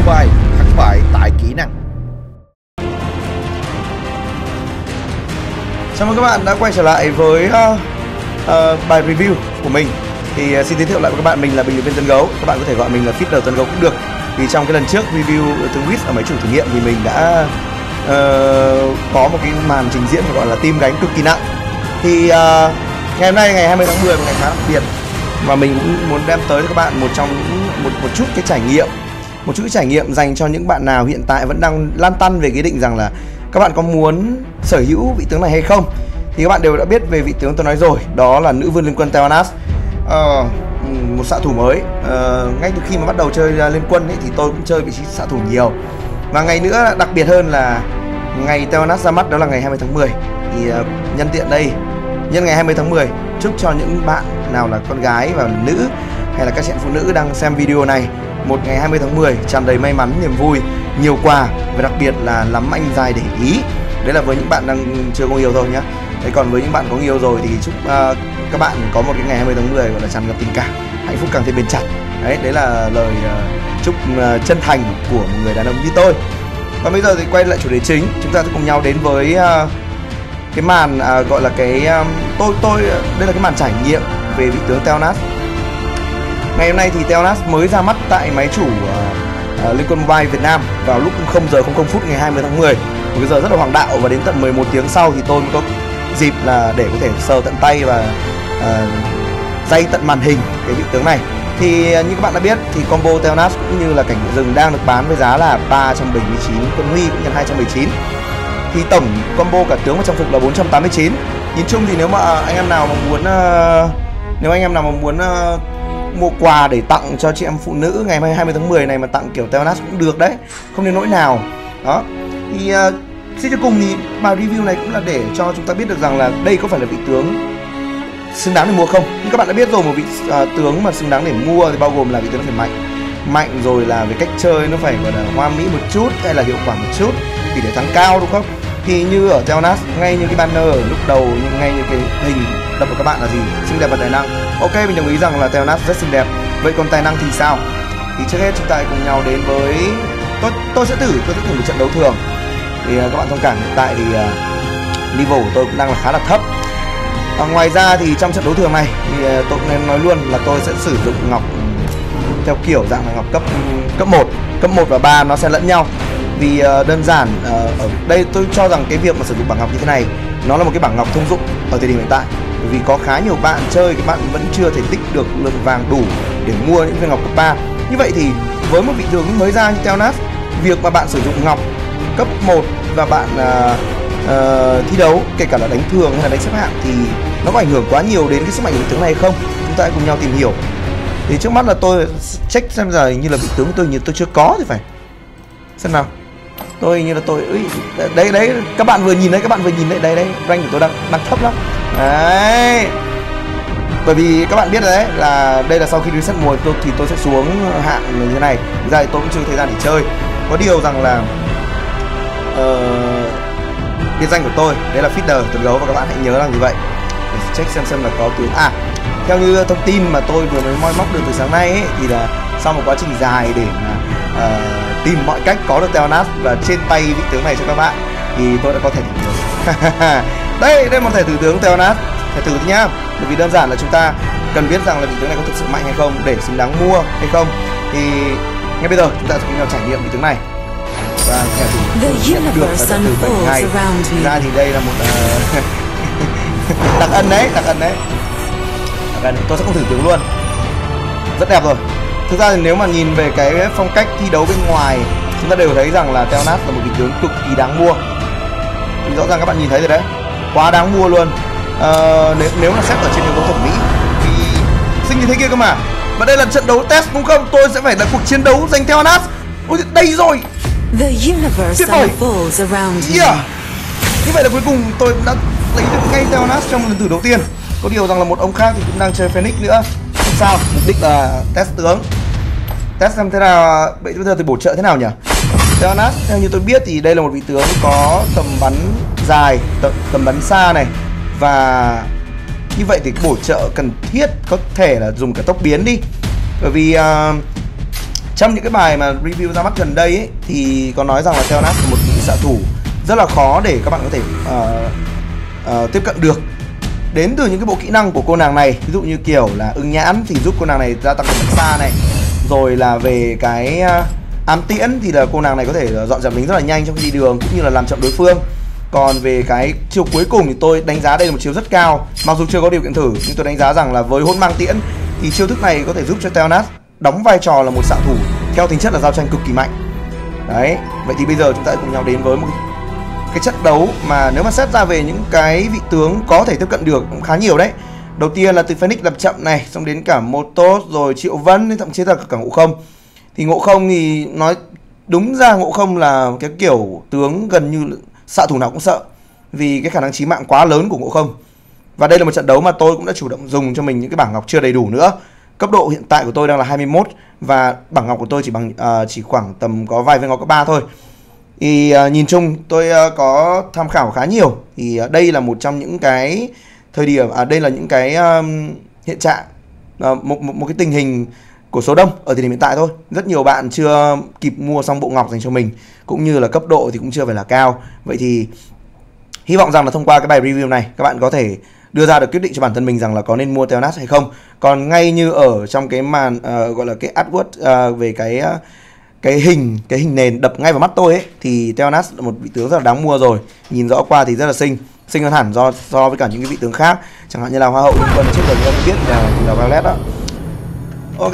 Mobile thắng bại tại kỹ năng. Chào mừng các bạn đã quay trở lại với bài review của mình. Thì xin giới thiệu lại với các bạn, mình là bình luận viên Tân Gấu. Các bạn có thể gọi mình là Feeder Tân Gấu cũng được. Vì trong cái lần trước review The Witch ở máy chủ thử nghiệm thì mình đã có một cái màn trình diễn gọi là team gánh cực kỳ nặng. Thì ngày hôm nay ngày 20 tháng 10 một ngày khá đặc biệt, và mình cũng muốn đem tới cho các bạn một chút cái trải nghiệm, một chút cái trải nghiệm dành cho những bạn nào hiện tại vẫn đang lăn tăn về cái định rằng là các bạn có muốn sở hữu vị tướng này hay không. Thì các bạn đều đã biết về vị tướng tôi nói rồi, đó là nữ vương liên quân Tel'Anas, một xạ thủ mới. Ngay từ khi mà bắt đầu chơi liên quân ấy, thì tôi cũng chơi vị trí xạ thủ nhiều. Và ngày nữa đặc biệt hơn là ngày Tel'Anas ra mắt, đó là ngày 20 tháng 10. Thì nhân tiện đây, nhân ngày 20 tháng 10, chúc cho những bạn nào là con gái và nữ hay là các chị em phụ nữ đang xem video này một ngày 20 tháng 10 tràn đầy may mắn, niềm vui, nhiều quà, và đặc biệt là lắm anh dài để ý. Đấy là với những bạn đang chưa có người yêu thôi nhá. Đấy, còn với những bạn có người yêu rồi thì chúc các bạn có một cái ngày 20 tháng 10 gọi là tràn ngập tình cảm, hạnh phúc càng thêm bền chặt. Đấy là lời chúc chân thành của một người đàn ông như tôi. Còn bây giờ thì quay lại chủ đề chính, chúng ta sẽ cùng nhau đến với cái màn gọi là cái đây là cái màn trải nghiệm về vị tướng Tel'Anas. Ngày hôm nay thì Tel'Anas mới ra mắt tại máy chủ Liên quân Mobile Việt Nam vào lúc 0 giờ 00 phút ngày 20 tháng 10. Một cái giờ rất là hoàng đạo, và đến tận 11 tiếng sau thì tôi mới có dịp là để có thể sờ tận tay và day tận màn hình cái vị tướng này. Thì như các bạn đã biết thì combo Tel'Anas cũng như là cảnh rừng đang được bán với giá là 379 quân huy cũng nhân 219. Thì tổng combo cả tướng và trang phục là 489. Nhìn chung thì nếu mà anh em nào mà muốn mua quà để tặng cho chị em phụ nữ ngày 20 tháng 10 này mà tặng kiểu Tel'Anas cũng được đấy, không đến nỗi nào. Đó. Thì xin cho cùng thì bài review này cũng là để cho chúng ta biết được rằng là đây có phải là vị tướng xứng đáng để mua không. Nhưng các bạn đã biết rồi, một vị tướng mà xứng đáng để mua thì bao gồm là vị tướng nó phải mạnh rồi là về cách chơi nó phải gọi là hoa mỹ một chút hay là hiệu quả một chút thì để thắng cao, đúng không? Thì như ở Tel'Anas, ngay như cái banner ở lúc đầu, ngay như cái hình đập của các bạn là gì? Xinh đẹp và tài năng. Ok, mình đồng ý rằng là Tel'Anas rất xinh đẹp. Vậy còn tài năng thì sao? Thì trước hết chúng ta cùng nhau đến với tôi sẽ thử một trận đấu thường. Thì các bạn thông cảm, hiện tại thì level của tôi cũng đang là khá là thấp. Ngoài ra thì trong trận đấu thường này thì tôi cũng nên nói luôn là tôi sẽ sử dụng ngọc theo kiểu dạng là ngọc cấp 1 và 3 nó sẽ lẫn nhau. Vì đơn giản ở đây tôi cho rằng cái việc mà sử dụng bảng ngọc như thế này nó là một cái bảng ngọc thông dụng ở thời điểm hiện tại, bởi vì có khá nhiều bạn chơi, các bạn vẫn chưa thể tích được lượng vàng đủ để mua những viên ngọc cấp 3. Như vậy thì với một vị tướng mới ra như Tel'Anas, việc mà bạn sử dụng ngọc cấp 1 và bạn thi đấu, kể cả là đánh thường hay là đánh xếp hạng, thì nó có ảnh hưởng quá nhiều đến cái sức mạnh của vị tướng này hay không? Chúng ta hãy cùng nhau tìm hiểu. Thì trước mắt là tôi check xem giờ như là vị tướng tôi chưa có thì phải. Xem nào. Tôi như là đấy các bạn vừa nhìn đấy, đây rank của tôi đang thấp lắm. Đấy. Bởi vì các bạn biết đấy là đây là sau khi reset mùa thì tôi sẽ xuống hạng như thế này. Thực ra thì tôi cũng chưa có thời gian để chơi. Có điều rằng là biệt danh của tôi đấy là Feeder Tuấn Gấu, và các bạn hãy nhớ là như vậy. Để check xem là có tướng theo như thông tin mà tôi vừa mới moi móc được từ sáng nay ấy, thì là sau một quá trình dài để mà tìm mọi cách có được Tel'Anas và trên tay vị tướng này cho các bạn, thì tôi đã có thẻ thủ tướng. đây một thẻ thủ tướng Tel'Anas, thẻ thử nhá. Bởi vì đơn giản là chúng ta cần biết rằng là vị tướng này có thực sự mạnh hay không để xứng đáng mua hay không. Thì ngay bây giờ chúng ta sẽ cùng nhau trải nghiệm vị tướng này. Và thẻ thủ tướng nhận được là từ 7 ngày. Thực ra thì đây là một đặc ân đấy. Tôi sẽ không thử tướng luôn. Rất đẹp rồi. Thực ra thì nếu mà nhìn về cái phong cách thi đấu bên ngoài, chúng ta đều thấy rằng là Tel'Anas là một vị tướng cực kỳ đáng mua. Thì rõ ràng các bạn nhìn thấy rồi đấy, quá đáng mua luôn. Nếu là xét ở trên yếu tố thẩm mỹ thì xinh như thế kia cơ mà. Và đây là trận đấu test đúng không? Tôi sẽ phải là cuộc chiến đấu giành Tel'Anas. Ôi đây rồi. Tuyệt vời. Như vậy là cuối cùng tôi đã lấy được ngay Tel'Anas trong lần thử đầu tiên. Có điều rằng là một ông khác thì cũng đang chơi Phoenix nữa. Không sao, mục đích là test tướng, test xem thế nào. Bây giờ thì bổ trợ thế nào nhỉ? Tel'Anas theo như tôi biết thì đây là một vị tướng có tầm bắn dài, tầm bắn xa này, và như vậy thì bổ trợ cần thiết có thể là dùng cả tốc biến đi. Bởi vì Trong những cái bài mà review ra mắt gần đây ấy, thì có nói rằng là Theonas là một vị xạ thủ rất là khó để các bạn có thể tiếp cận được. Đến từ những cái bộ kỹ năng của cô nàng này, ví dụ như kiểu là ưng nhãn thì giúp cô nàng này gia tăng tầm bắn xa này. Rồi là về cái ám tiễn thì là cô nàng này có thể dọn dẹp lính rất là nhanh trong khi đi đường cũng như là làm chậm đối phương. Còn về cái chiêu cuối cùng thì tôi đánh giá đây là một chiêu rất cao. Mặc dù chưa có điều kiện thử nhưng tôi đánh giá rằng là với hôn mang tiễn thì chiêu thức này có thể giúp cho Theonas đóng vai trò là một xạ thủ theo tính chất là giao tranh cực kỳ mạnh. Đấy, vậy thì bây giờ chúng ta cùng nhau đến với một cái trận đấu mà nếu mà xét ra về những cái vị tướng có thể tiếp cận được cũng khá nhiều đấy. Đầu tiên là từ Phoenix làm chậm này, xong đến cả Motos rồi Triệu Vân, thậm chí là cả Ngộ Không. Thì Ngộ Không thì nói đúng ra Ngộ Không là cái kiểu tướng gần như xạ thủ nào cũng sợ vì cái khả năng chí mạng quá lớn của Ngộ Không. Và đây là một trận đấu mà tôi cũng đã chủ động dùng cho mình những cái bảng ngọc chưa đầy đủ nữa. Cấp độ hiện tại của tôi đang là 21 và bảng ngọc của tôi chỉ khoảng tầm có vài viên ngọc cấp 3 thôi. Thì nhìn chung tôi có tham khảo khá nhiều. Thì đây là một trong những cái thời điểm đây là những cái hiện trạng một cái tình hình của số đông ở thời điểm hiện tại thôi. Rất nhiều bạn chưa kịp mua xong bộ ngọc dành cho mình, cũng như là cấp độ thì cũng chưa phải là cao. Vậy thì hy vọng rằng là thông qua cái bài review này các bạn có thể đưa ra được quyết định cho bản thân mình rằng là có nên mua Theonas hay không. Còn ngay như ở trong cái màn gọi là cái artwork về cái hình nền đập ngay vào mắt tôi ấy, thì Theonas là một vị tướng rất là đáng mua rồi. Nhìn rõ qua thì rất là xinh hơn hẳn so với cả những cái vị tướng khác, chẳng hạn như là Hoa hậu Liên Quân trước giờ chúng ta biết là Violet đó. Ok,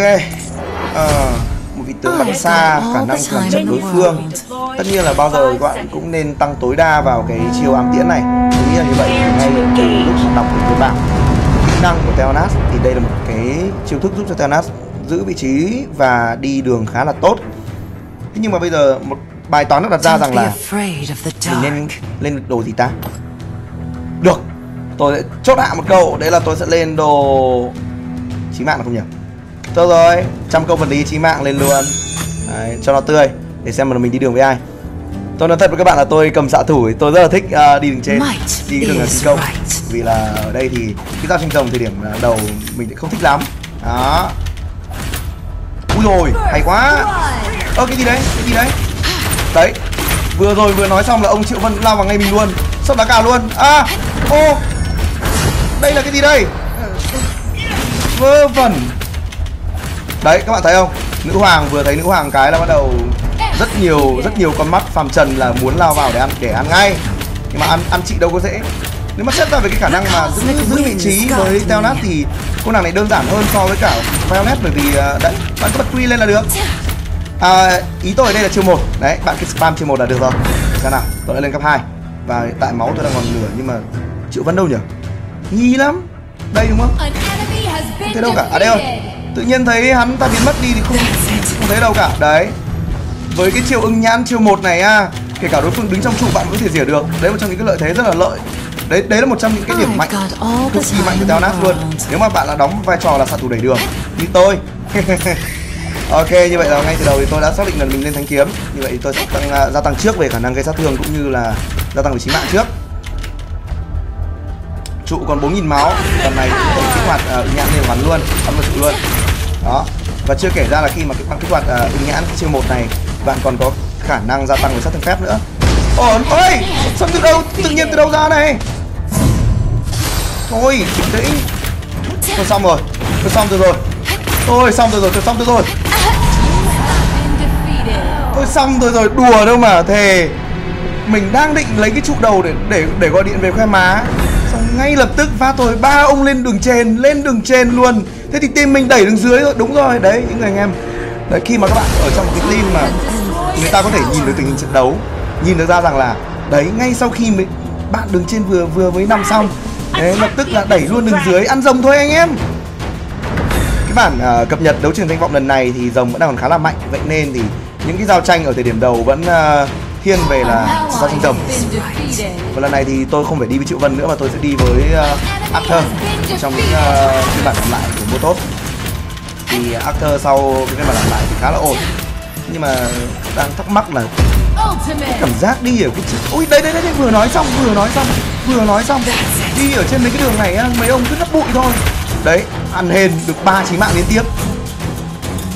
một vị tướng bắn xa, khả năng làm chậm đối phương. Tất nhiên là bao giờ các bạn cũng nên tăng tối đa vào cái chiêu ám tiễn này. Tôi nghĩ là như vậy. Ngay từ lúc đọc cái bảng kỹ năng của Theonas thì đây là một cái chiêu thức giúp cho Theonas giữ vị trí và đi đường khá là tốt. Thế nhưng mà bây giờ một bài toán được đặt ra rằng là mình nên lên đồ gì ta? Được, tôi sẽ chốt hạ một câu, đấy là tôi sẽ lên đồ chí mạng là không nhỉ? Tốt rồi, 100 câu vật lý chí mạng lên luôn. Đấy, cho nó tươi để xem mà mình đi đường với ai. Tôi nói thật với các bạn là tôi cầm xạ thủ thì tôi rất là thích đi đường trên, đi đường là thành công. Vì là ở đây thì cái giao tranh rồng thời điểm đầu mình lại không thích lắm. Đó. Ui rồi, hay quá. Cái gì đấy? Cái gì đấy? Đấy, vừa nói xong là ông Triệu Vân lao vào ngay mình luôn. Sốc đá cao luôn. Đây là cái gì đây? Vơ vẩn. Đấy, các bạn thấy không? Nữ hoàng vừa thấy nữ hoàng cái là bắt đầu rất nhiều con mắt phàm trần là muốn lao vào để ăn ngay. Nhưng mà ăn chị đâu có dễ. Nếu mà xét ra về cái khả năng mà giữ vị trí với Theonas thì cô nàng này đơn giản hơn so với cả Violet, bởi vì đấy, bạn cứ bật quy lên là được. Ý tôi ở đây là chiêu 1. Đấy, bạn cứ spam chiêu 1 là được rồi. Xem nào, tôi đã lên cấp 2 và hiện tại máu tôi đang còn nửa, nhưng mà Triệu Vân đâu nhỉ? Nghi lắm. Đây đúng không? Không thấy đâu cả. Đây rồi. Tự nhiên thấy hắn ta biến mất đi thì không thấy đâu cả. Đấy. Với cái chiêu ưng nhãn chiêu 1 này kể cả đối phương đứng trong trụ bạn cũng có thể rỉa được. Đấy là một trong những cái lợi thế rất là lợi. Đấy là một trong những cái điểm mạnh cực kỳ mạnh của Theonas luôn. Nếu mà bạn là đóng vai trò là xạ thủ đẩy đường như tôi. Ok, như vậy là ngay từ đầu thì tôi đã xác định là mình lên thánh kiếm. Như vậy thì tôi sẽ gia tăng trước về khả năng gây sát thương cũng như là gia tăng về chí mạng trước. Trụ còn 4000 máu, lần này có thể kích hoạt nhãn liền bắn luôn, bắn vào trụ luôn. Đó. Và chưa kể ra là khi mà bạn kích hoạt nhãn chiêu 1 này, bạn còn có khả năng gia tăng về sát thương phép nữa. Ôi, sao từ đâu tự nhiên từ đâu ra này? Thôi, bình tĩnh. Tôi xong rồi. Tôi xong được rồi. Tôi xong rồi, đùa đâu mà thề. Mình đang định lấy cái trụ đầu để gọi điện về khoe má, xong ngay lập tức phát tôi 3 ông lên đường trên luôn. Thế thì team mình đẩy đường dưới rồi, đúng rồi. Đấy, những người anh em. Đấy, khi mà các bạn ở trong một cái team mà người ta có thể nhìn được tình hình trận đấu, nhìn được ra rằng là đấy, ngay sau khi bạn đường trên vừa mới nằm xong, đấy, lập tức là đẩy luôn đường dưới, ăn rồng thôi anh em. Cái bản cập nhật đấu trường danh vọng lần này thì rồng vẫn đang còn khá là mạnh, vậy nên thì những cái giao tranh ở thời điểm đầu vẫn thiên về là giao tranh rồng. Và lần này thì tôi không phải đi với Triệu Vân nữa mà tôi sẽ đi với Arthur trong những phiên bản làm lại của Motos. Thì Arthur sau cái bản làm lại thì khá là ổn, nhưng mà đang thắc mắc là cái cảm giác đi ở cái ôi đây vừa nói xong đi ở trên mấy cái đường này mấy ông cứ nấp bụi thôi. Đấy, ăn hên được 3 chí mạng liên tiếp.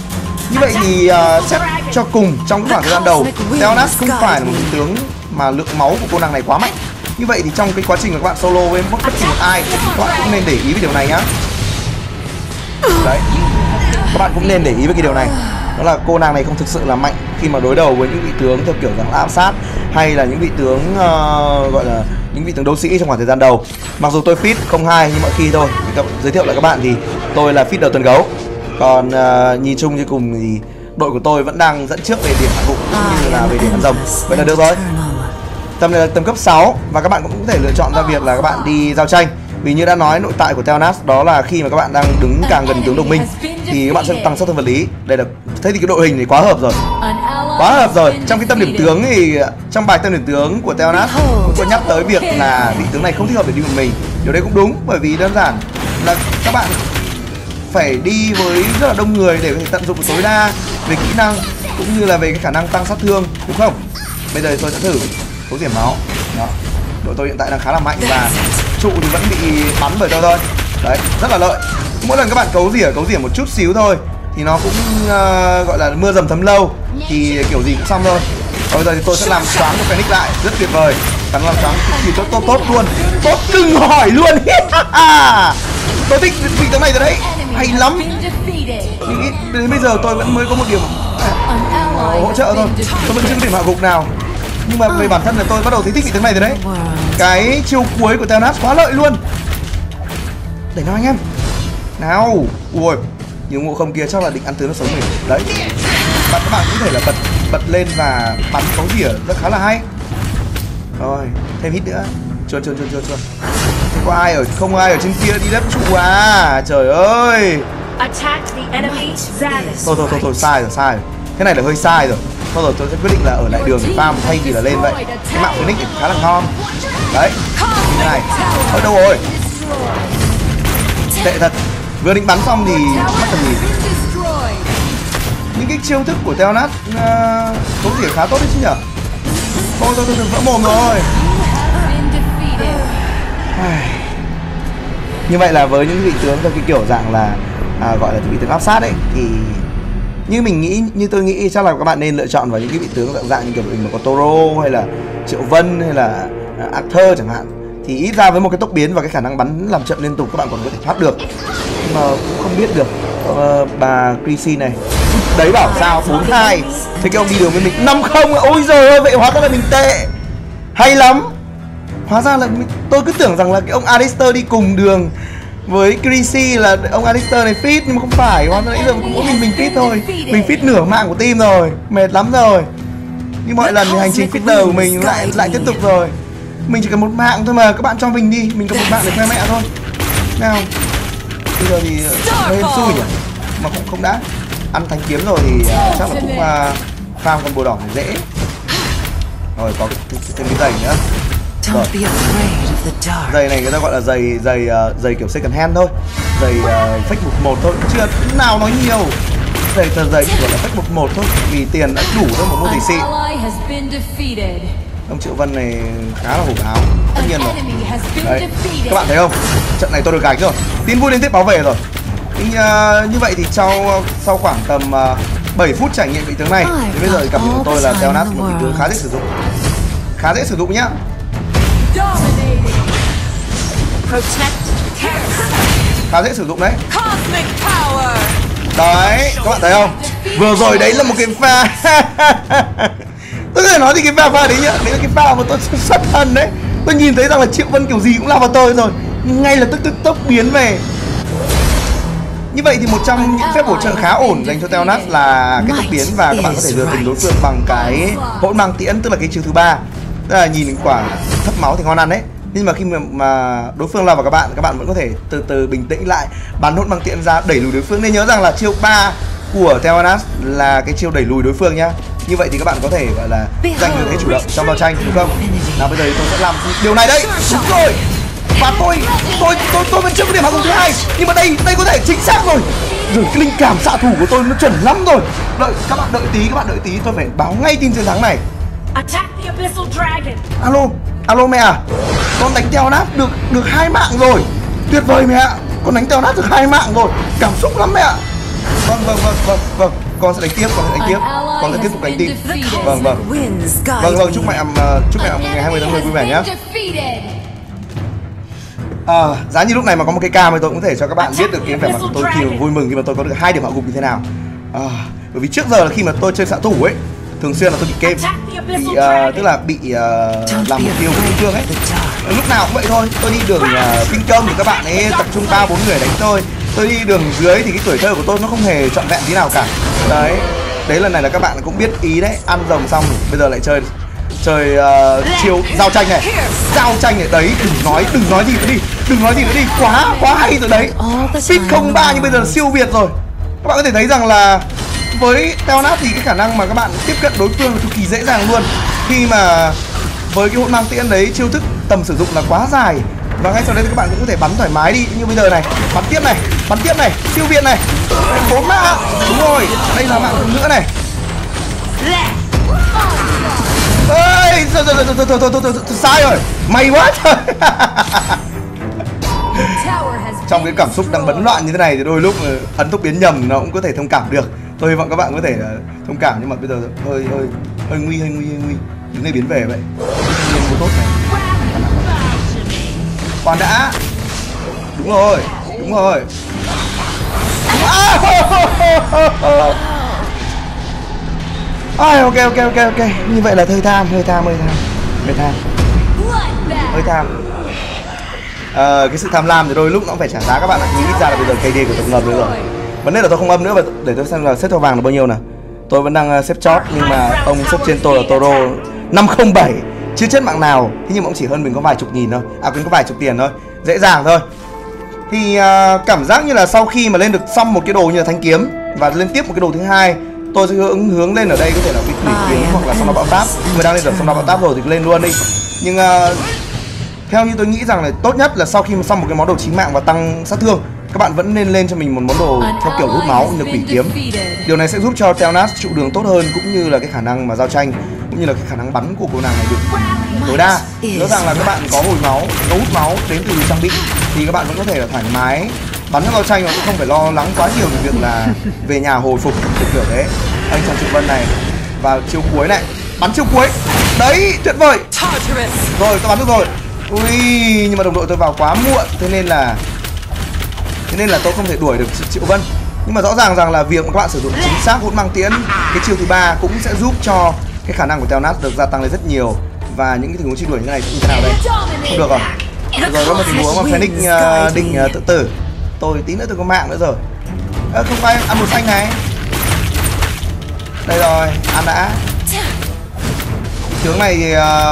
Như vậy thì xét cho cùng trong khoảng thời gian đầu, Theonas không phải là một tướng mà lượng máu của cô nàng này quá mạnh. Như vậy thì trong cái quá trình mà các bạn solo với bất kỳ một ai, các bạn cũng nên để ý với điều này nhá. Đấy, các bạn cũng nên để ý với cái điều này. Đó là cô nàng này không thực sự là mạnh khi mà đối đầu với những vị tướng theo kiểu rằng áp sát, hay là những vị tướng gọi là những vị tướng đấu sĩ trong khoảng thời gian đầu. Mặc dù tôi feed không hay như mọi khi thôi. Giới thiệu lại các bạn thì tôi là feed đầu tuần gấu. Còn nhìn chung như cùng thì đội của tôi vẫn đang dẫn trước về điểm hạ vụ cũng như là về điểm ăn rồng. Vậy là được rồi. Tầm này là tầm cấp 6 và các bạn cũng có thể lựa chọn ra việc là các bạn đi giao tranh. Vì như đã nói, nội tại của Theonas đó là khi mà các bạn đang đứng càng gần tướng đồng minh thì các bạn sẽ tăng sát thương vật lý. Đây là thế thì cái đội hình này quá hợp rồi. Quá hợp rồi. Trong cái tâm điểm tướng thì trong bài tâm điểm tướng của Theonas cũng có nhắc tới việc là vị tướng này không thích hợp để đi một mình. Điều đấy cũng đúng, bởi vì đơn giản là các bạn phải đi với rất là đông người để có thể tận dụng tối đa về kỹ năng cũng như là về cái khả năng tăng sát thương, đúng không? Bây giờ tôi sẽ thử cấu diễm máu. Đó. Đội tôi hiện tại đang khá là mạnh và trụ thì vẫn bị bắn bởi tôi thôi. Đấy, rất là lợi. Mỗi lần các bạn cấu rỉa một chút xíu thôi thì nó cũng gọi là mưa dầm thấm lâu, thì kiểu gì cũng xong thôi. Bây giờ thì tôi sẽ làm choáng cho Phoenix lại, rất tuyệt vời. Cắn làm choáng thì tốt luôn, tốt cưng hỏi luôn. Tôi thích vị tướng này rồi đấy, hay lắm. Đến bây giờ tôi vẫn mới có một điểm hỗ trợ thôi, tôi vẫn chưa có điểm hạ gục nào. Nhưng mà về bản thân là tôi bắt đầu thấy thích vị tướng này rồi đấy. Cái chiêu cuối của Theonas quá lợi luôn. Để nói anh em. Nào. Ui, những ngộ không kia chắc là định ăn tướng nó sống mình. Đấy. Các bạn có thể là bật lên và bắn cấu rỉa rất khá là hay. Rồi, thêm hit nữa. Chuồn. Thế có ai ở không ai ở trên kia đi đất trụ à? Trời ơi. Thôi sai rồi. Thế này là hơi sai rồi. Thôi rồi tôi sẽ quyết định là ở lại đường để farm thay vì là lên vậy. Cái mạng Phoenix khá là ngon. Đấy, như thế này. Ở đâu rồi? Tệ thật. Vừa định bắn xong thì mất tầm nhìn. Những cái chiêu thức của Theonas cấu rỉa khá tốt đấy chứ nhở? Thôi vỡ mồm rồi. Như vậy là với những vị tướng theo cái kiểu dạng là gọi là vị tướng áp sát ấy, thì như tôi nghĩ chắc là các bạn nên lựa chọn vào những cái vị tướng dạng như kiểu đội hình mà có Toro hay là Triệu Vân hay là Arthur chẳng hạn, thì ít ra với một cái tốc biến và cái khả năng bắn làm chậm liên tục các bạn còn có thể thoát được. Nhưng mà cũng không biết được. Bà Chrissy này đấy bảo sao 4-2, thế cái ông đi đường với mình 5-0. Ôi giời ơi, vậy hóa ra là mình tệ. Hay lắm. Hóa ra là tôi cứ tưởng rằng là cái ông Alistair đi cùng đường với Chrissy là ông Alistair này fit, nhưng mà không phải. Hóa ra nãy giờ cũng mỗi mình fit thôi. Mình fit nửa mạng của team rồi, mệt lắm rồi. Như mọi lần thì hành trình feeder của mình lại tiếp tục rồi. Mình chỉ cần một mạng thôi mà, các bạn cho mình đi, mình cần một mạng để khoe mẹ thôi. Nào. Bây giờ thì hơi xui nhỉ, mà cũng không đã ăn thanh kiếm rồi thì chắc là cũng farm con bồ đỏ này dễ. Rồi có thêm cái giày nữa. Rồi. Giày này người ta gọi là giày kiểu second hand thôi, giày fake 11 thôi, chưa nào nói nhiều. Giày gọi là fake 11 thôi, vì tiền đã đủ thôi một môn tỷ xị. Ông Triệu Vân này khá là hổ báo, tất nhiên rồi. Đấy, các bạn thấy không? Trận này tôi được gạch rồi, tin vui liên tiếp bảo vệ rồi. Như vậy thì sau khoảng tầm 7 phút trải nghiệm vị tướng này thì bây giờ thì cảm nhận của tôi là Theonas một vị tướng khá dễ sử dụng nhá. Khá dễ sử dụng đấy. Đấy, các bạn thấy không? Vừa rồi đấy là một cái pha tôi có thể nói thì cái pha đấy nhá, đấy là cái pha mà tôi xuất thân đấy. Tôi nhìn thấy rằng là Triệu Vân kiểu gì cũng lao vào tôi rồi, ngay lập tức tốc biến về. Như vậy thì một trong những phép bổ trợ khá ổn dành cho Theonas là cái tốc biến, và các bạn có thể lừa tình đối phương bằng cái hỗn mang tiễn, tức là cái chiêu thứ 3. Tức là nhìn quả thấp máu thì ngon ăn đấy, nhưng mà khi mà đối phương lao vào các bạn vẫn có thể từ từ bình tĩnh lại, bắn hỗn mang tiễn ra đẩy lùi đối phương. Nên nhớ rằng là chiêu 3 của Theonas là cái chiêu đẩy lùi đối phương nhá. Như vậy thì các bạn có thể gọi là giành được thế chủ động trong giao tranh, đúng không? Nào bây giờ tôi sẽ làm điều này đấy. Đúng rồi. Và tôi vẫn chưa có điểm hạ gục thứ 2, nhưng mà đây có thể chính xác rồi. Rồi cái linh cảm xạ thủ của tôi nó chuẩn lắm rồi. Các bạn đợi tí, tôi phải báo ngay tin chiến thắng này. Alo mẹ à, con đánh Theonas được 2 mạng rồi. Tuyệt vời mẹ ạ, con đánh Theonas được 2 mạng rồi, cảm xúc lắm mẹ ạ. Vâng. con sẽ đánh tiếp, con sẽ tiếp tục đánh tiếp. Vâng, chúc mẹ ngày 20 tháng 10 vui vẻ nhá. Giá như lúc này mà có một cái cam thì tôi cũng có thể cho các bạn biết được cái vẻ mặt của tôi khi mà vui mừng khi mà tôi có được 2 điểm hạ gục như thế nào. Bởi vì trước giờ là khi mà tôi chơi xạ thủ ấy, thường xuyên là tôi bị kêm, tức là bị làm mục tiêu bị thương ấy. Lúc nào cũng vậy thôi. Tôi đi đường kinh công thì các bạn ấy tập trung 3-4 người đánh tôi đi đường dưới thì cái tuổi thơ của tôi nó không hề trọn vẹn tí nào cả. Đấy lần này là các bạn cũng biết ý đấy. Ăn rồng xong bây giờ lại chơi chiêu giao tranh này đấy. Đừng nói gì nữa đi, quá hay rồi đấy. Speed 03 nhưng bây giờ là siêu việt rồi. Các bạn có thể thấy rằng là với Theonast thì cái khả năng mà các bạn tiếp cận đối phương là cực kỳ dễ dàng luôn, khi mà với cái hỗn mang tiễn đấy chiêu thức tầm sử dụng là quá dài, và ngay sau đấy thì các bạn cũng có thể bắn thoải mái đi như bây giờ này. Bắn tiếp này, siêu việt này, 4 mạng. Đúng rồi, đây là mạng nữa này. Ơi, thôi, sai rồi, may quá trời. Trong cái cảm xúc đang bấn loạn như thế này thì đôi lúc ấn thúc biến nhầm nó cũng có thể thông cảm được. Tôi hy vọng các bạn có thể thông cảm, nhưng mà bây giờ hơi nguy. Đứng đây biến về vậy. Tốt này. Khoan đã. Đúng rồi. Ok. Như vậy là hơi tham. Cái sự tham lam thì đôi lúc nó cũng phải trả giá các bạn ạ. Nhưng ít ra là bây giờ KD của tôi ngập được rồi. Vấn đề là tôi không âm nữa, và để tôi xem là xếp theo vàng là bao nhiêu nào. Tôi vẫn đang xếp chót, nhưng mà ông xếp trên tôi là Toro 507, chưa chết mạng nào. Thế nhưng mà cũng chỉ hơn mình có vài chục nghìn thôi, cũng có vài chục tiền thôi, dễ dàng thôi. Thì cảm giác như là sau khi mà lên được xong một cái đồ như là thanh kiếm và lên tiếp một cái đồ thứ hai, tôi sẽ hướng lên ở đây có thể là quỷ kiếm hoặc là song đao bão táp. Người đang lên được song đao bão táp rồi thì lên luôn đi. Nhưng theo như tôi nghĩ rằng là tốt nhất là sau khi mà xong một cái món đồ chí mạng và tăng sát thương, các bạn vẫn nên lên cho mình một món đồ theo kiểu hút máu như quỷ kiếm. Điều này sẽ giúp cho Theonast trụ đường tốt hơn, cũng như là cái khả năng mà giao tranh, cũng như là cái khả năng bắn của cô nàng này được tối đa. Rõ ràng là các bạn có hồi máu, có hút máu đến từ trang bị thì các bạn vẫn có thể là thoải mái bắn theo giao tranh mà cũng không phải lo lắng quá nhiều về việc là về nhà hồi phục kiểu thế. Anh chàng Triệu Vân này và chiêu cuối này, bắn chiêu cuối đấy, tuyệt vời rồi, tôi bắn được rồi. Ui, nhưng mà đồng đội tôi vào quá muộn, thế nên là tôi không thể đuổi được Triệu Vân. Nhưng mà rõ ràng rằng là việc mà các bạn sử dụng chính xác hỗn mang tiễn, cái chiêu thứ ba cũng sẽ giúp cho cái khả năng của Theonast được gia tăng lên rất nhiều. Và những cái tình huống truy đuổi như thế này như thế nào đây? Không được rồi. Rồi có một tình huống mà Phoenix định tự tử. Tôi tí nữa tôi có mạng nữa rồi. Không phải ăn một xanh này. Đây rồi, ăn đã. Tướng này thì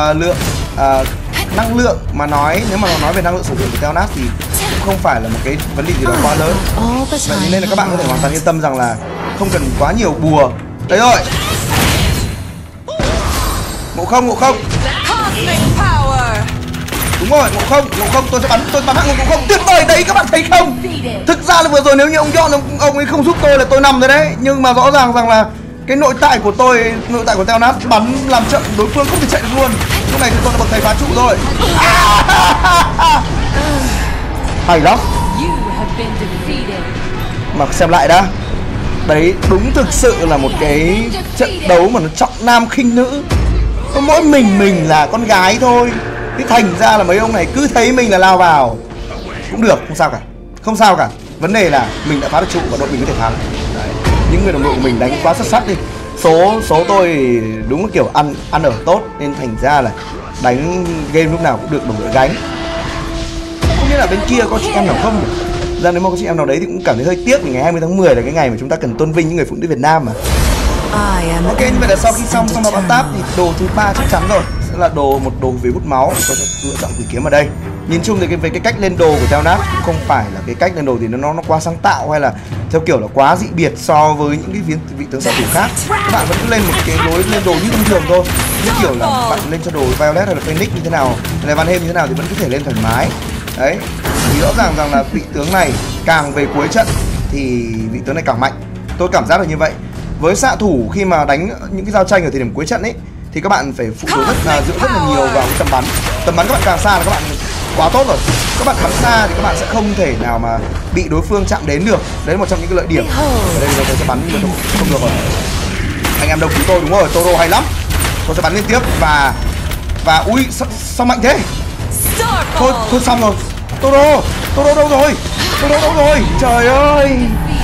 năng lượng mà nếu mà nói về năng lượng sử dụng của Theonast thì cũng không phải là một cái vấn đề gì đó quá lớn. Vậy nên là các bạn có thể hoàn toàn yên tâm rằng là không cần quá nhiều bùa. Đấy rồi. Ngộ không. Đúng rồi, ngộ không, tôi bắn hạng ngộ không. Tuyệt vời đấy, các bạn thấy không? Thực ra là vừa rồi nếu như ông chọn ông ấy không giúp tôi là tôi nằm rồi đấy. Nhưng mà rõ ràng rằng là cái nội tại của Theonast bắn làm chậm đối phương không thể chạy được luôn. Lúc này thì tôi là bậc thầy phá trụ rồi. Hay lắm. Mà xem lại đã. Đấy đúng thực sự là một cái trận đấu mà nó trọng nam khinh nữ. Có mỗi mình là con gái thôi. Thế thành ra là mấy ông này cứ thấy mình là lao vào. Cũng được, không sao cả. Vấn đề là mình đã phá được trụ và đội mình có thể thắng. Đấy. Những người đồng đội của mình đánh quá xuất sắc đi. Số tôi đúng là kiểu ăn ở tốt, nên thành ra là đánh game lúc nào cũng được đồng đội gánh. Không biết là bên kia có chị em nào không nhỉ? Ra nếu mà có chị em nào đấy thì cũng cảm thấy hơi tiếc, vì ngày 20 tháng 10 là cái ngày mà chúng ta cần tôn vinh những người phụ nữ Việt Nam mà. Ok, như vậy là sau khi xong đao bão táp thì đồ thứ 3 chắc chắn rồi sẽ là một đồ về hút máu. Tôi sẽ lựa chọn quỷ kiếm ở đây. Nhìn chung thì về cái cách lên đồ của Theonast cũng không phải là cái cách lên đồ thì nó quá sáng tạo hay là theo kiểu là quá dị biệt so với những cái vị tướng xạ thủ khác. Các bạn vẫn cứ lên một cái lối lên đồ như thông thường thôi, như kiểu là bạn lên cho đồ Violet hay là Phoenix như thế nào, hay là Van Hem như thế nào thì vẫn có thể lên thoải mái. Đấy, thì rõ ràng rằng là vị tướng này càng về cuối trận thì vị tướng này càng mạnh. Tôi cảm giác là như vậy. Với xạ thủ khi mà đánh những cái giao tranh ở thời điểm cuối trận ấy thì các bạn phải phụ thuộc dựa rất là nhiều vào cái tầm bắn. Tầm bắn các bạn càng xa là các bạn quá tốt rồi. Các bạn bắn xa thì các bạn sẽ không thể nào mà bị đối phương chạm đến được. Đấy là một trong những cái lợi điểm. Ở đây tôi sẽ bắn nhưng mà không được rồi. Anh em đồng cứu tôi, đúng rồi, Toro hay lắm. Tôi sẽ bắn liên tiếp và ui sao mạnh thế? Thôi xong rồi. Toro đâu rồi? Toro đâu rồi? Trời ơi.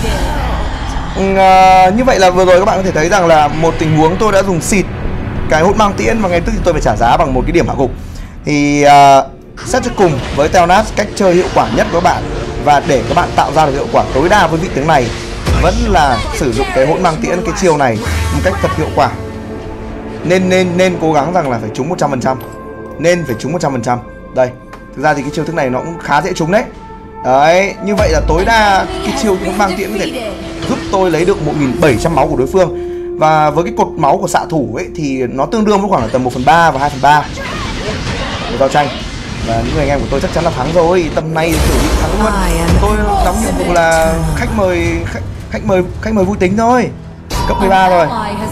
Như vậy là vừa rồi các bạn có thể thấy rằng là một tình huống tôi đã dùng xịt cái hút mang tiễn và ngay tức thì tôi phải trả giá bằng một cái điểm hạ gục. Thì xét cho cùng với Theonas, cách chơi hiệu quả nhất của các bạn và để các bạn tạo ra được hiệu quả tối đa với vị tướng này vẫn là sử dụng cái hỗn mang tiễn, cái chiêu này một cách thật hiệu quả. Nên cố gắng rằng là phải trúng 100%. Nên phải trúng 100%. Đây, thực ra thì cái chiêu thức này nó cũng khá dễ trúng đấy. Đấy, như vậy là tối đa cái chiêu hỗn mang tiễn có thể giúp tôi lấy được 1700 máu của đối phương. Và với cái cột máu của xạ thủ ấy thì nó tương đương với khoảng là tầm 1/3 và 2/3 của giao tranh. Và những người anh em của tôi chắc chắn là thắng rồi, tầm này kiểu bị thắng luôn. Tôi đóng nhiệm vụ là khách mời vui tính thôi. Cấp 13 rồi.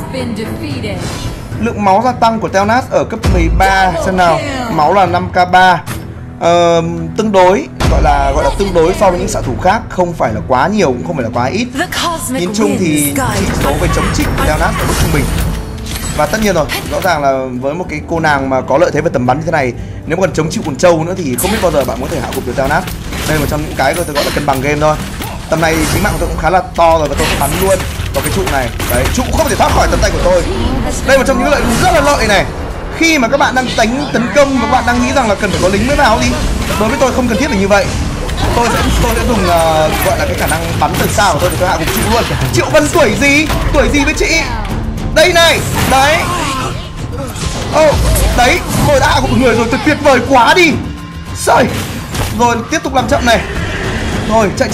Lượng máu gia tăng của Theonas ở cấp 13 xem nào. Máu là 5k3. Tương đối gọi là tương đối so với những xạ thủ khác, không phải là quá nhiều cũng không phải là quá ít. Nhìn chung thì chỉ số về chống trích của Theonas ở mức trung bình. Và tất nhiên rồi, rõ ràng là với một cái cô nàng mà có lợi thế về tầm bắn như thế này, nếu mà còn chống chịu quần trâu nữa thì không biết bao giờ bạn có thể hạ gục được Theonas. Đây là một trong những cái tôi gọi là cân bằng game thôi. Tầm này chính mạng của tôi cũng khá là to rồi và tôi sẽ bắn luôn vào cái trụ này. Đấy, trụ không thể thoát khỏi tầm tay của tôi. Đây là một trong những lợi rất là lợi này. Khi mà các bạn đang tấn công và các bạn đang nghĩ rằng là cần phải có lính mới vào đi, đối với tôi không cần thiết là như vậy. Tôi sẽ dùng gọi là cái khả năng bắn từ xa của tôi để tôi hạ gục trụ luôn. Triệu Vân tuổi gì với chị? Đây này, đấy. Đấy, tôi đã hạ gục người rồi, tuyệt vời quá đi. Rồi, rồi tiếp tục làm chậm này. Rồi, chạy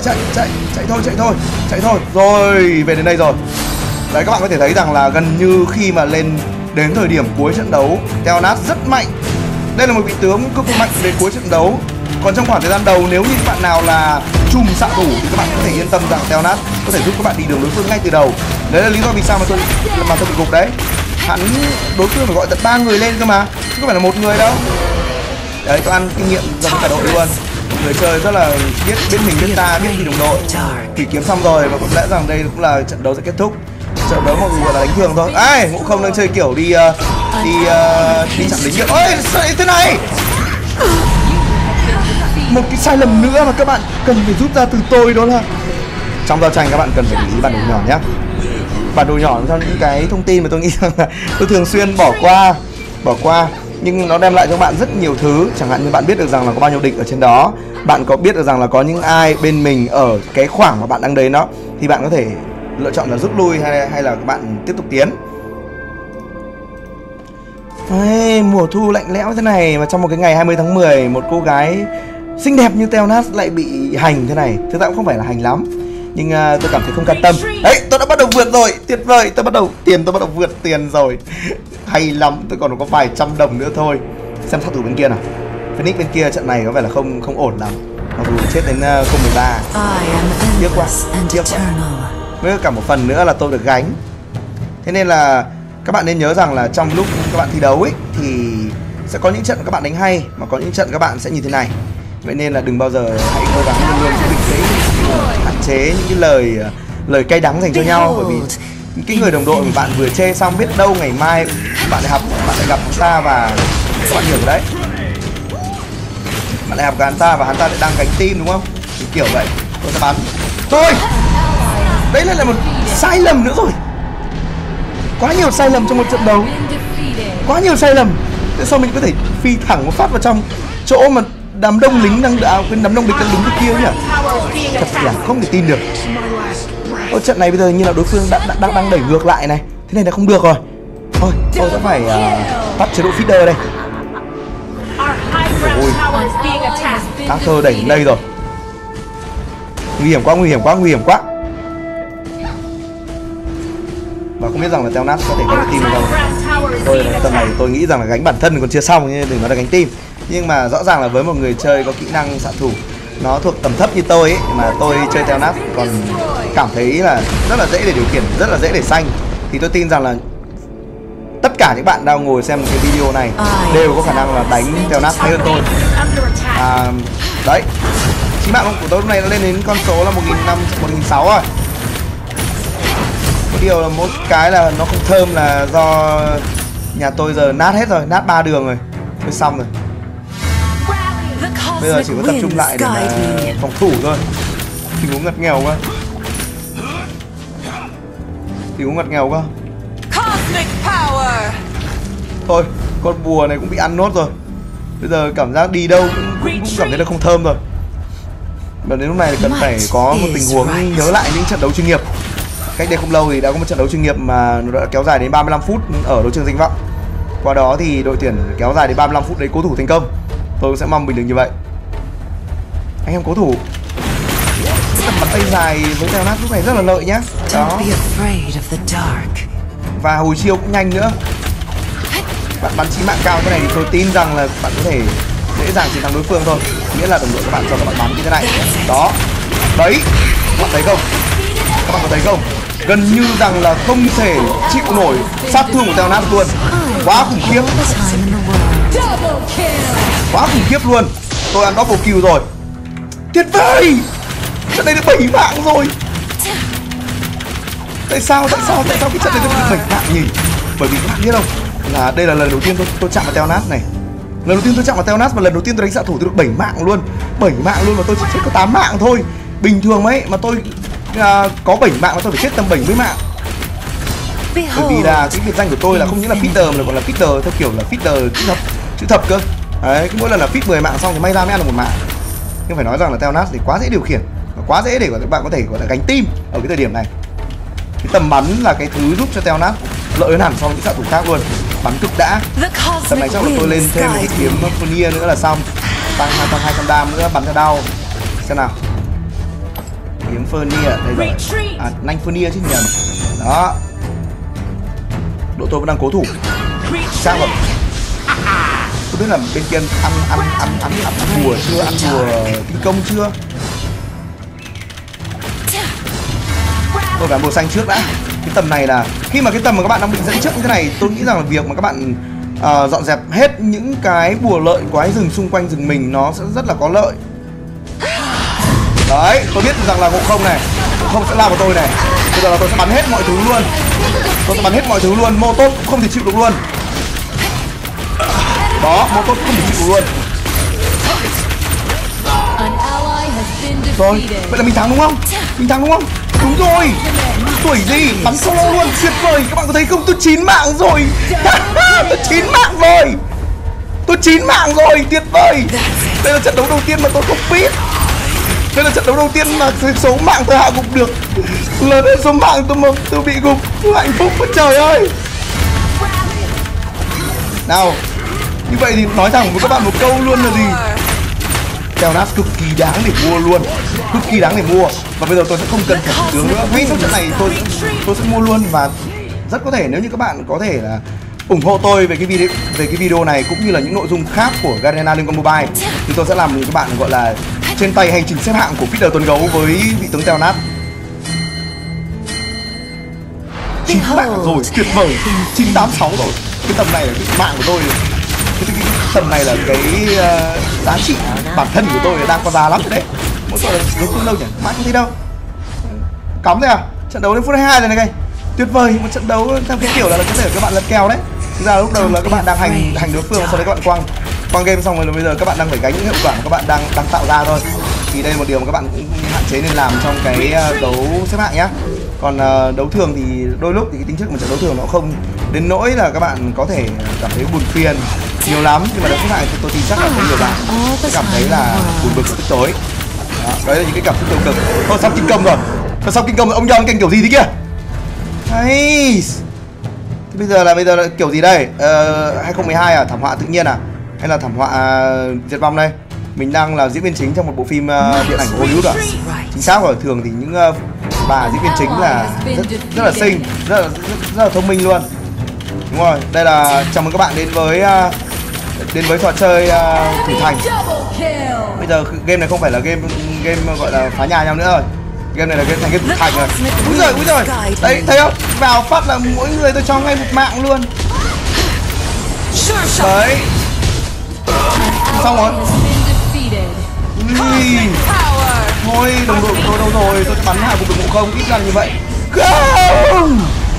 thôi. Rồi, về đến đây rồi. Đấy, các bạn có thể thấy rằng là gần như khi mà lên đến thời điểm cuối trận đấu, Theonas rất mạnh. Đây là một vị tướng cực mạnh đến cuối trận đấu. Còn trong khoảng thời gian đầu, nếu như các bạn nào là chùm xạ thủ thì các bạn có thể yên tâm rằng Theonas có thể giúp các bạn đi đường đối phương ngay từ đầu. Đấy là lý do vì sao mà tôi bị gục đấy. Đối phương phải gọi tận 3 người lên cơ mà, chứ không phải là một người đâu. Đấy, tôi ăn kinh nghiệm dần cả đội luôn. Người chơi rất là biết mình biết ta, biết vì đồng đội. Thì kiếm xong rồi và có lẽ rằng đây cũng là trận đấu sẽ kết thúc. Trận đấu mặc dù gọi là đánh thường thôi. Ai, Ngộ Không đang chơi kiểu đi chặn lính được. Ôi, sao thế này? Một cái sai lầm nữa mà các bạn cần phải rút ra từ tôi đó là trong giao tranh các bạn cần phải để ý bản đồ nhỏ nhé. Bản đồ nhỏ trong những cái thông tin mà tôi nghĩ rằng là tôi thường xuyên bỏ qua nhưng nó đem lại cho bạn rất nhiều thứ. Chẳng hạn như bạn biết được rằng là có bao nhiêu địch ở trên đó, bạn có biết được rằng là có những ai bên mình ở cái khoảng mà bạn đang đến đó, thì bạn có thể lựa chọn là rút lui hay là các bạn tiếp tục tiến. Đấy, mùa thu lạnh lẽo thế này mà trong một cái ngày 20 tháng 10 một cô gái xinh đẹp như Theonas lại bị hành thế này. Thực ra cũng không phải là hành lắm, nhưng tôi cảm thấy không can tâm. Đấy, tôi đã bắt đầu vượt rồi, tuyệt vời, tôi bắt đầu vượt tiền rồi. Hay lắm, tôi còn có vài trăm đồng nữa thôi. Xem sát thủ bên kia nào. Phoenix bên kia trận này có vẻ là không ổn lắm. Mặc dù chết đến 013. Tiếc quá. Với cả một phần nữa là tôi được gánh. Thế nên là các bạn nên nhớ rằng là trong lúc các bạn thi đấu ấy thì sẽ có những trận các bạn đánh hay, mà có những trận các bạn sẽ như thế này. Vậy nên là đừng bao giờ hãy cố gắng luôn giữ bình tĩnh, hạn chế những cái lời cay đắng dành cho nhau, bởi vì những cái người đồng đội mà bạn vừa chê xong biết đâu ngày mai bạn lại gặp hắn ta và các bạn hiểu rồi đấy. Bạn lại gặp hắn ta và hắn ta lại đang gánh team đúng không? Thì kiểu vậy. Tôi sẽ bắn. Thôi. Đấy là một sai lầm nữa rồi. Quá nhiều sai lầm trong một trận đấu. Quá nhiều sai lầm. Tại sao mình có thể phi thẳng một phát vào trong chỗ mà đám đông lính đám đông địch đang đứng bên kia nhỉ? Thật là không thể tin được. Trận này bây giờ như là đối phương đang đẩy ngược lại này. Thế này là không được rồi. Thôi, tôi sẽ phải tắt chế độ feeder đây. Ôi, Arthur đẩy đến đây rồi. Nguy hiểm quá. Và không biết rằng là Theonas có thể gánh team không. Tôi tầm này tôi nghĩ rằng là gánh bản thân còn chưa xong, nhưng đừng nói là gánh team. Nhưng mà rõ ràng là với một người chơi có kỹ năng xạ thủ nó thuộc tầm thấp như tôi ấy, mà tôi chơi Theonas còn cảm thấy là rất là dễ để điều khiển, rất là dễ để xanh, thì tôi tin rằng là tất cả những bạn đang ngồi xem cái video này đều có khả năng là đánh Theonas hay hơn tôi. Đấy, Chí mạng của tôi lúc này nó lên đến con số là 1.600 rồi. Có điều là mỗi cái là nó không thơm là do nhà tôi giờ nát hết rồi, nát 3 đường rồi. Tôi xong rồi. Bây giờ chỉ có tập trung lại để mà phòng thủ thôi. Tình huống ngặt nghèo quá. Tình huống ngặt nghèo quá. Thôi, con bùa này cũng bị ăn nốt rồi. Bây giờ cảm giác đi đâu cũng cảm thấy là không thơm rồi. Và đến lúc này cần phải có một tình huống nhớ lại những trận đấu chuyên nghiệp. Cách đây không lâu thì đã có một trận đấu chuyên nghiệp mà nó đã kéo dài đến 35 phút ở đấu trường danh vọng. Qua đó thì đội tuyển kéo dài đến 35 phút đấy cố thủ thành công. Tôi sẽ mong mình được như vậy. Anh em cố thủ. Cái tầm bắn tay dài với Leonard lúc này rất là lợi nhá. Đó. Và hồi chiêu cũng nhanh nữa. Bạn bắn chí mạng cao thế này thì tôi tin rằng là bạn có thể dễ dàng chiến thắng đối phương thôi. Nghĩa là đồng đội các bạn cho các bạn bắn như thế này. Đó. Đấy. Các bạn thấy không? Các bạn có thấy không? Gần như rằng là không thể chịu nổi sát thương của Leonard luôn. Quá khủng khiếp. Quá khủng khiếp luôn. Tôi ăn double kill rồi. Tuyệt vời. Trận này được 7 mạng rồi. Tại sao cái trận này được 7 mạng nhỉ? Bởi vì các bạn biết không, là đây là lần đầu tiên tôi chạm vào Leonard này. Lần đầu tiên tôi chạm vào Leonard và lần đầu tiên tôi đánh xạ thủ tôi được 7 mạng luôn. 7 mạng luôn mà tôi chỉ chết có 8 mạng thôi. Bình thường ấy mà tôi có 7 mạng mà tôi phải chết tầm 70 mạng. Bởi vì là cái biệt danh của tôi là không những là feeder mà còn là feeder theo kiểu là feeder chữ thập cơ. Đấy, cứ mỗi lần là feed 10 mạng xong thì may ra mới ăn được 1 mạng. Nhưng phải nói rằng là Leonard thì quá dễ điều khiển, quá dễ để các bạn có thể gọi là gánh team ở cái thời điểm này. Cái tầm bắn là cái thứ giúp cho Leonard lợi hơn hẳn so với những xạ thủ khác luôn. Bắn cực đã. Tầm này chắc là tôi lên thêm một cái kiếm Furnier nữa là xong. Tăng 200 đam nữa, bắn theo đau. Xem nào. Kiếm Furnier đây rồi. À, nanh Furnier chứ nhầm. Đó. Đội tôi vẫn đang cố thủ. Sao rồi? Không biết là bên kia ăn bùa chưa, ăn bùa kinh công chưa? Tôi phải bùa xanh trước đã. Cái tầm này là khi mà cái tầm mà các bạn đang bị dẫn trước như thế này, tôi nghĩ rằng là việc mà các bạn dọn dẹp hết những cái bùa lợi quái rừng xung quanh rừng mình nó sẽ rất là có lợi. Đấy, tôi biết rằng là Ngộ Không này, Ngộ Không sẽ lao vào tôi này. Bây giờ là tôi sẽ bắn hết mọi thứ luôn. Tôi sẽ bắn hết mọi thứ luôn, mô tốt cũng không thể chịu được luôn. Đó, mô tốt cũng không thể chịu được luôn. Rồi, vậy là mình thắng đúng không? Mình thắng đúng không? Đúng rồi. Tuổi gì, bắn solo luôn, tuyệt vời. Các bạn có thấy không, tôi 9 mạng rồi. Tôi 9 mạng rồi. Tôi 9 mạng rồi, tuyệt vời. Đây là trận đấu đầu tiên mà tôi không biết. Đây là trận đấu đầu tiên mà số mạng tôi hạ gục được lớn hơn số mạng tôi bị gục. Hạnh phúc quá trời ơi. Nào, như vậy thì nói thẳng với các bạn một câu luôn là gì? Leonard cực kỳ đáng để mua luôn, cực kỳ đáng để mua. Và bây giờ tôi sẽ không cần phải thủ tướng nữa. Ngay sau trận này tôi sẽ mua luôn. Và rất có thể nếu như các bạn có thể là ủng hộ tôi về cái video này cũng như là những nội dung khác của Garena Liên Quân Mobile thì tôi sẽ làm cho các bạn gọi là trên tay hành trình xếp hạng của feeder tuần gấu với vị tướng Leonard. 9 mạng rồi, tuyệt vời. 986 rồi. Cái tầm này là cái mạng của tôi. Cái tầm này là cái giá trị bản thân của tôi đang có giá lắm rồi đấy. Mỗi tội là đấu không đâu nhỉ, mãi không thấy đâu. Cắm thế à? Trận đấu đến phút 22 rồi này kìa. Tuyệt vời, một trận đấu theo cái kiểu là có thể các bạn lật kèo đấy. Thực ra lúc đầu là các bạn đang hành đối phương, sau đấy các bạn quăng game xong rồi là bây giờ các bạn đang phải gánh những hiệu quả mà các bạn đang tạo ra thôi. Thì đây là một điều mà các bạn cũng hạn chế nên làm trong cái đấu xếp hạng nhá. Còn đấu thường thì đôi lúc thì cái tính chất của một trận đấu thường nó không đến nỗi là các bạn có thể cảm thấy buồn phiền nhiều lắm, nhưng mà đấu xếp hạng thì tôi tin chắc là có nhiều bạn sẽ cảm thấy là buồn bực tức tối. Đấy là những cái cảm xúc tiêu cực. Thôi xong kinh công rồi. Thôi xong kinh công rồi, ông Yon canh kiểu gì thế kia? Hay. Thế bây giờ là kiểu gì đây? 2012 à, thảm họa tự nhiên à? Hay là thảm họa diệt vong đây? Mình đang là diễn viên chính trong một bộ phim điện ảnh của Hollywood à? Chính xác rồi, thường thì những bà diễn viên chính là rất là xinh, rất là thông minh luôn. Đúng rồi, đây là chào mừng các bạn đến với trò chơi thử thành. Bây giờ game này không phải là game gọi là phá nhà nhau nữa rồi. Game này là game thành game thử thành rồi. Úi giời. Đấy, thấy không? Vào phát là mỗi người tôi cho ngay 1 mạng luôn. Đấy. Xong rồi. Thôi đồng đội của tôi đâu rồi? Tôi sẽ bắn hạ cùng được ngộ không? Ít lần như vậy. Không.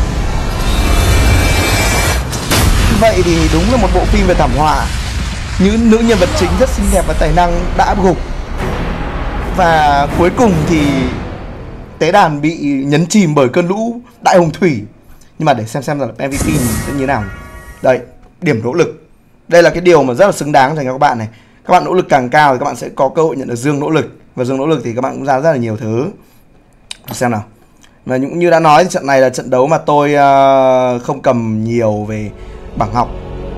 Như vậy thì đúng là một bộ phim về thảm họa. Những nữ nhân vật chính rất xinh đẹp và tài năng đã gục. Và cuối cùng thì tế đàn bị nhấn chìm bởi cơn lũ đại hồng thủy. Nhưng mà để xem là MVP sẽ như thế nào. Đây, điểm nỗ lực. Đây là cái điều mà rất là xứng đáng dành cho các bạn này. Các bạn nỗ lực càng cao thì các bạn sẽ có cơ hội nhận được dương nỗ lực. Và dương nỗ lực thì các bạn cũng ra rất là nhiều thứ. Xem nào. Và như đã nói thì trận này là trận đấu mà tôi không cầm nhiều về bảng học.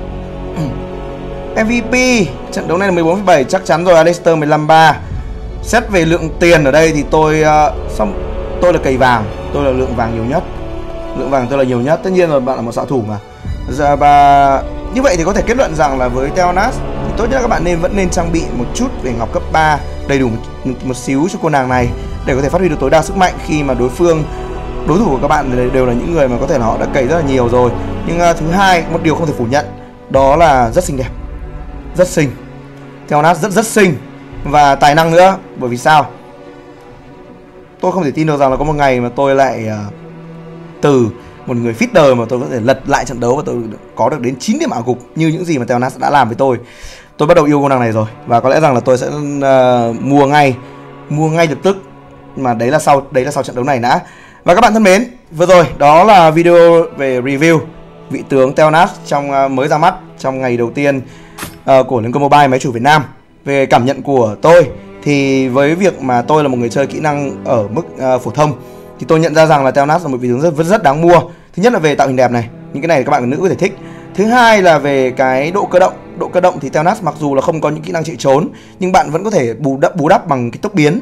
MVP trận đấu này là 14,7 chắc chắn rồi. Alexister 15,3. Xét về lượng tiền ở đây thì tôi là cầy vàng, tôi là lượng vàng nhiều nhất. Lượng vàng tôi là nhiều nhất. Tất nhiên rồi, bạn là một xạ thủ mà. Và như vậy thì có thể kết luận rằng là với Theonas thì tốt nhất là các bạn vẫn nên trang bị một chút về ngọc cấp 3 đầy đủ một xíu cho cô nàng này để có thể phát huy được tối đa sức mạnh khi mà đối thủ của các bạn đều là những người mà có thể là họ đã cày rất là nhiều rồi. Nhưng thứ hai, một điều không thể phủ nhận đó là rất xinh đẹp, rất xinh. Theonas rất xinh và tài năng nữa. Bởi vì sao? Tôi không thể tin được rằng là có một ngày mà tôi lại từ một người feeder mà tôi có thể lật lại trận đấu và tôi có được đến 9 điểm ảo gục như những gì mà Theonas đã làm với tôi. Tôi bắt đầu yêu cô nàng này rồi và có lẽ rằng là tôi sẽ mua ngay lập tức. Mà đấy là sau trận đấu này đã. Và các bạn thân mến, vừa rồi đó là video về review vị tướng Theonas trong mới ra mắt trong ngày đầu tiên của Liên Quân Mobile máy chủ Việt Nam. Về cảm nhận của tôi thì với việc mà tôi là một người chơi kỹ năng ở mức phổ thông thì tôi nhận ra rằng là Theonas là một vị tướng rất đáng mua. Thứ nhất là về tạo hình đẹp này, những cái này các bạn nữ có thể thích. Thứ hai là về cái độ cơ động thì Theonas mặc dù là không có những kỹ năng chạy trốn nhưng bạn vẫn có thể bù đắp bằng cái tốc biến.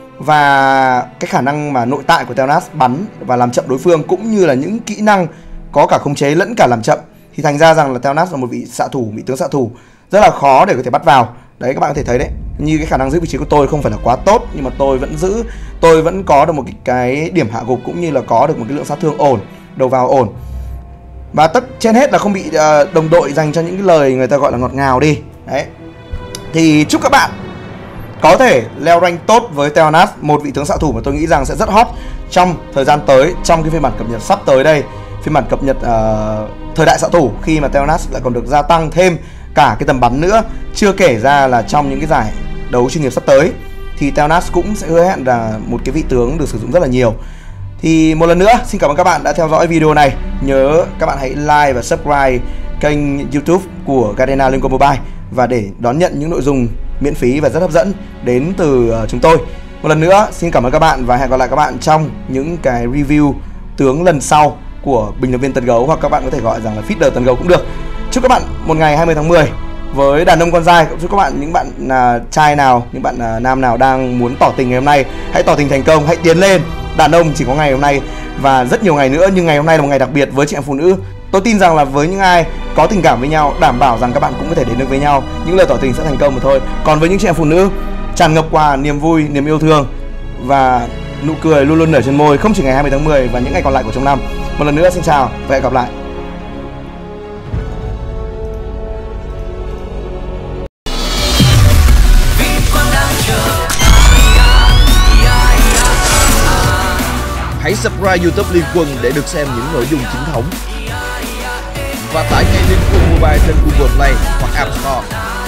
Và cái khả năng mà nội tại của Theonas bắn và làm chậm đối phương cũng như là những kỹ năng có cả khống chế lẫn cả làm chậm thì thành ra rằng là Theonas là một vị tướng xạ thủ rất là khó để có thể bắt vào. Đấy, các bạn có thể thấy đấy, như cái khả năng giữ vị trí của tôi không phải là quá tốt nhưng mà tôi vẫn có được một cái điểm hạ gục cũng như là có được một cái lượng sát thương ổn, đầu vào ổn. Và trên hết là không bị đồng đội dành cho những cái lời người ta gọi là ngọt ngào đi. Đấy. Thì chúc các bạn có thể leo rank tốt với Theonas, một vị tướng xạ thủ mà tôi nghĩ rằng sẽ rất hot trong thời gian tới, trong cái phiên bản cập nhật sắp tới đây, phiên bản cập nhật thời đại xạ thủ, khi mà Theonas lại còn được gia tăng thêm cả cái tầm bắn nữa. Chưa kể ra là trong những cái giải đấu chuyên nghiệp sắp tới thì Theonas cũng sẽ hứa hẹn là một cái vị tướng được sử dụng rất là nhiều. Thì một lần nữa xin cảm ơn các bạn đã theo dõi video này. Nhớ các bạn hãy like và subscribe kênh YouTube của Garena Liên Quân Mobile và để đón nhận những nội dung miễn phí và rất hấp dẫn đến từ chúng tôi. Một lần nữa xin cảm ơn các bạn và hẹn gặp lại các bạn trong những cái review tướng lần sau của bình luận viên Tần Gấu, hoặc các bạn có thể gọi rằng là feeder Tần Gấu cũng được. Chúc các bạn một ngày 20 tháng 10 với đàn ông con trai. Chúc các bạn, những bạn trai nào, những bạn nam nào đang muốn tỏ tình ngày hôm nay, hãy tỏ tình thành công, hãy tiến lên. Đàn ông chỉ có ngày hôm nay và rất nhiều ngày nữa, nhưng ngày hôm nay là một ngày đặc biệt với chị em phụ nữ. Tôi tin rằng là với những ai có tình cảm với nhau, đảm bảo rằng các bạn cũng có thể đến được với nhau. Những lời tỏ tình sẽ thành công mà thôi. Còn với những chị em phụ nữ, tràn ngập qua niềm vui, niềm yêu thương và nụ cười luôn luôn nở trên môi, không chỉ ngày 20 tháng 10 và những ngày còn lại của trong năm. Một lần nữa xin chào và hẹn gặp lại. Hãy subscribe YouTube Liên Quân để được xem những nội dung chính thống và tải ngay Liên Quân Mobile trên Google Play hoặc App Store.